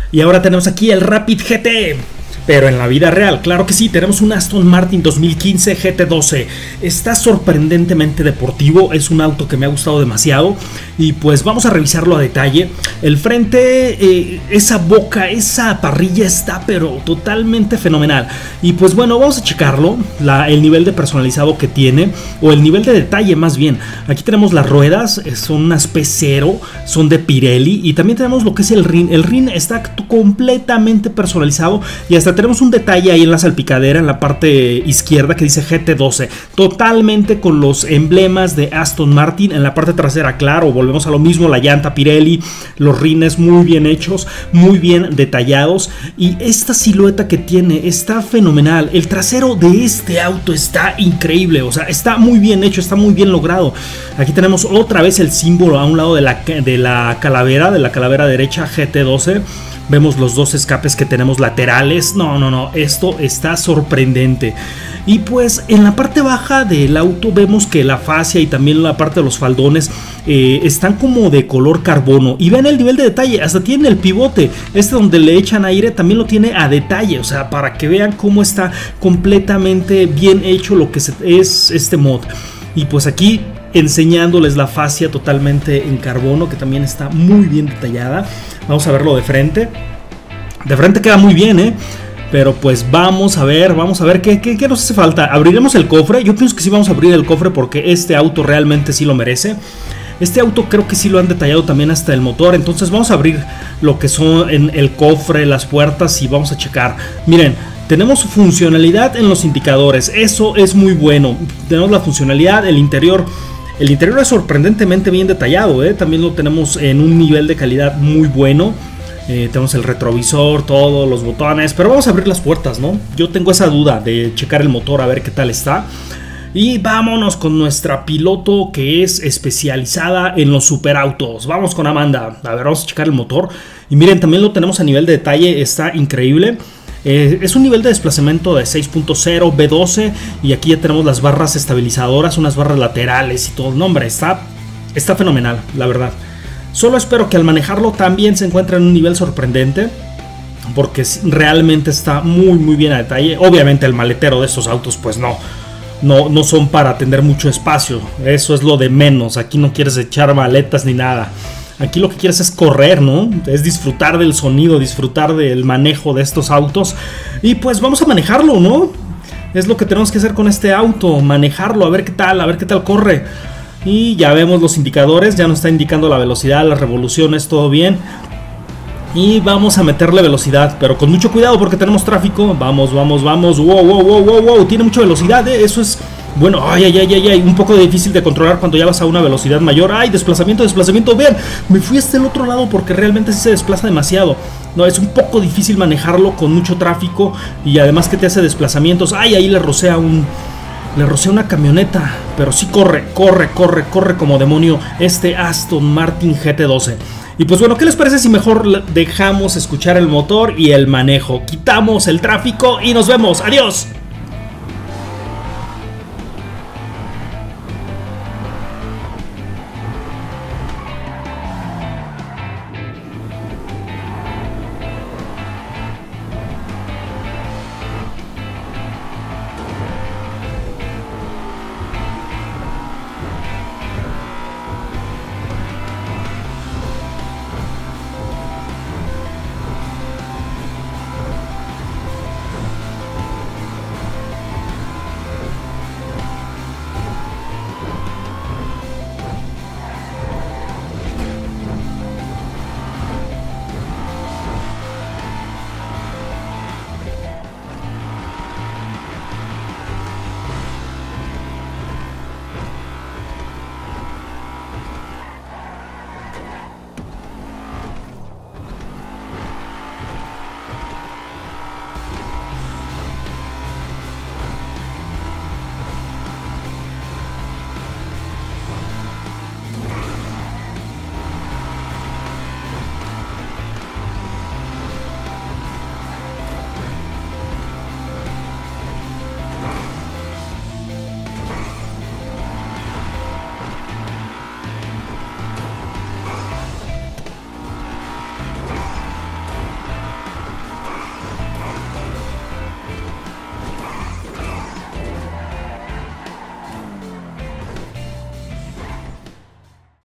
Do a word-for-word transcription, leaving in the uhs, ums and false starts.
Y ahora tenemos aquí el Rapid G T. Pero en la vida real, claro que sí, tenemos un Aston Martin dos mil quince G T doce. Está sorprendentemente deportivo, es un auto que me ha gustado demasiado. Y pues vamos a revisarlo a detalle. El frente, eh, esa boca, esa parrilla está pero totalmente fenomenal. Y pues bueno, vamos a checarlo, la, el nivel de personalizado que tiene, o el nivel de detalle más bien. Aquí tenemos las ruedas, son unas P cero, son de Pirelli. Y también tenemos lo que es el rin. El rin está completamente personalizado y hasta tenemos un detalle ahí en la salpicadera, en la parte izquierda, que dice G T doce, totalmente con los emblemas de Aston Martin. En la parte trasera, claro, volvemos a lo mismo, la llanta Pirelli, los rines muy bien hechos, muy bien detallados, y esta silueta que tiene está fenomenal. El trasero de este auto está increíble, o sea, está muy bien hecho, está muy bien logrado. Aquí tenemos otra vez el símbolo a un lado de la, de la calavera, de la calavera derecha, G T doce. Vemos los dos escapes que tenemos laterales. No, no, no, esto está sorprendente. Y pues en la parte baja del auto vemos que la fascia y también la parte de los faldones eh, están como de color carbono. Y vean el nivel de detalle, hasta tiene el pivote. Este donde le echan aire también lo tiene a detalle. O sea, para que vean cómo está completamente bien hecho lo que es este mod. Y pues aquí enseñándoles la fascia totalmente en carbono, que también está muy bien detallada. Vamos a verlo de frente. De frente queda muy bien, ¿eh? Pero pues vamos a ver, vamos a ver qué, qué, qué nos hace falta. ¿Abriremos el cofre? Yo pienso que sí vamos a abrir el cofre porque este auto realmente sí lo merece. Este auto creo que sí lo han detallado también hasta el motor. Entonces vamos a abrir lo que son en el cofre, las puertas, y vamos a checar. Miren, tenemos funcionalidad en los indicadores. Eso es muy bueno. Tenemos la funcionalidad, el interior. El interior es sorprendentemente bien detallado, ¿eh? También lo tenemos en un nivel de calidad muy bueno. Eh, tenemos el retrovisor, todos los botones. Pero vamos a abrir las puertas, ¿no? Yo tengo esa duda de checar el motor a ver qué tal está. Y vámonos con nuestra piloto que es especializada en los superautos. Vamos con Amanda. A ver, vamos a checar el motor. Y miren, también lo tenemos a nivel de detalle. Está increíble. Eh, es un nivel de desplazamiento de seis punto cero B doce. Y aquí ya tenemos las barras estabilizadoras, unas barras laterales y todo. No, hombre, está, está fenomenal, la verdad. Solo espero que al manejarlo también se encuentre en un nivel sorprendente, porque realmente está muy muy bien a detalle. Obviamente el maletero de estos autos pues no No, no son para tener mucho espacio. Eso es lo de menos. Aquí no quieres echar maletas ni nada. Aquí lo que quieres es correr, ¿no? Es disfrutar del sonido, disfrutar del manejo de estos autos. Y pues vamos a manejarlo, ¿no? Es lo que tenemos que hacer con este auto. Manejarlo, a ver qué tal, a ver qué tal corre. Y ya vemos los indicadores. Ya nos está indicando la velocidad, las revoluciones, todo bien. Y vamos a meterle velocidad, pero con mucho cuidado porque tenemos tráfico. Vamos, vamos, vamos. Wow, wow, wow, wow, wow. Tiene mucha velocidad, ¿eh? Eso es... Bueno, ay, ay, ay, ay, ay, un poco difícil de controlar cuando ya vas a una velocidad mayor. Ay, desplazamiento, desplazamiento, vean, me fui hasta el otro lado porque realmente sí se desplaza demasiado. No, es un poco difícil manejarlo con mucho tráfico y además que te hace desplazamientos. Ay, ahí le rocea un... Le rocea una camioneta, pero sí corre, corre, corre, corre como demonio este Aston Martin G T doce. Y pues bueno, ¿qué les parece si mejor dejamos escuchar el motor y el manejo? Quitamos el tráfico y nos vemos, adiós.